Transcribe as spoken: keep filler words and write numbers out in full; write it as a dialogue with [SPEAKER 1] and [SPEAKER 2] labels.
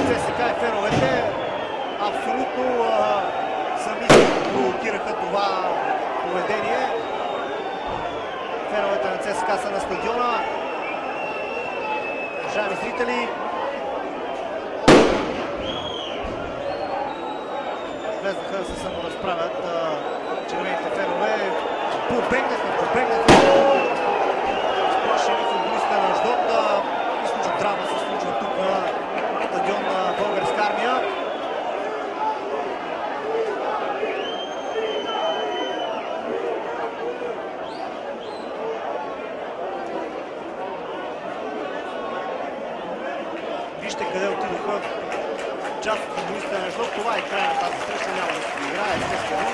[SPEAKER 1] ЦСКА и феновете абсолютно а, сами провокираха това поведение. Феновете на ЦСКА са на стадиона. Уважаеми зрители, влезнаха да се саморазправят червените фенове. Побегнаха, побегнаха. Сплашени футболистите на Аждот. Мисля, че драма се случва тук на стадион на Българска армия. Вижте къде отидоха част от футболистите на Аждот. Това е край на тази среща. Няма да се играе.